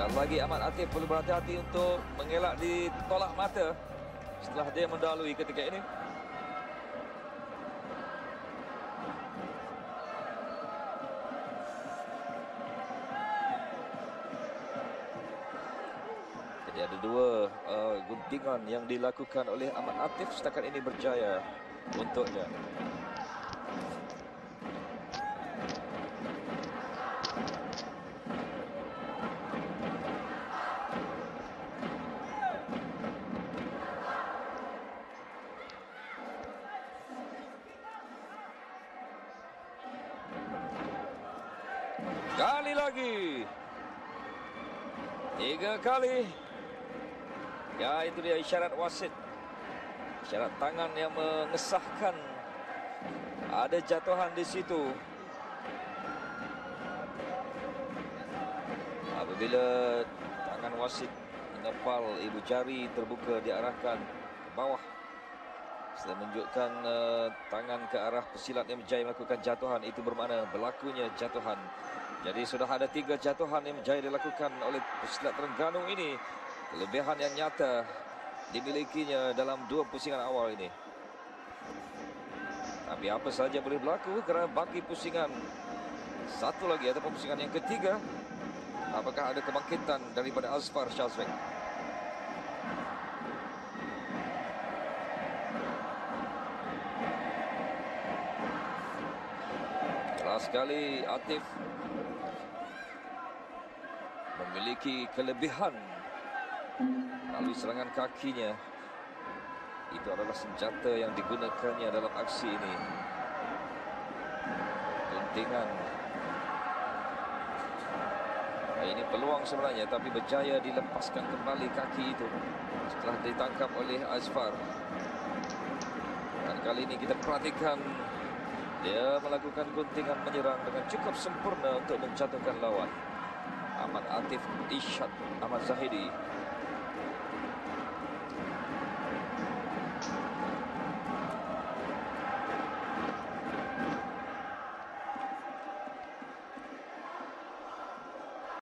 Sekali lagi Ahmad Atif perlu berhati-hati untuk mengelak ditolak mata setelah dia mendahului ketika ini. Jadi ada dua guntingan yang dilakukan oleh Ahmad Atif setakat ini berjaya untuknya. Kali lagi. 3 kali. Ya, itu dia isyarat wasit. Isyarat tangan yang mengesahkan ada jatuhan di situ. Apabila tangan wasit mengepal ibu jari terbuka diarahkan ke bawah, sudah menunjukkan tangan ke arah pesilat yang berjaya melakukan jatuhan, itu bermakna berlakunya jatuhan. Jadi sudah ada 3 jatuhan yang berjaya dilakukan oleh pesilat Terengganu ini. Kelebihan yang nyata dimilikinya dalam 2 pusingan awal ini. Tapi apa saja boleh berlaku kerana bagi pusingan satu lagi ataupun pusingan yang ketiga. Apakah ada kebangkitan daripada Azfar Shazvek? Jelas sekali Atif memiliki kelebihan melalui serangan kakinya. Itu adalah senjata yang digunakannya dalam aksi ini. Guntingan. Ini peluang sebenarnya, tapi berjaya dilepaskan kembali kaki itu setelah ditangkap oleh Azfar. Dan kali ini kita perhatikan dia melakukan guntingan menyerang dengan cukup sempurna untuk menjatuhkan lawan. Ahmad Atif Ishak Ahmad Zahidi